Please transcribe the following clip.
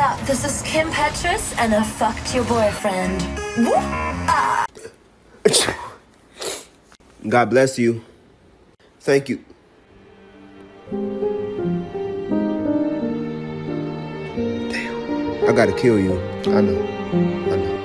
Yeah, this is Kim Petras, and I fucked your boyfriend. God bless you. Thank you. Damn, I gotta kill you. I know.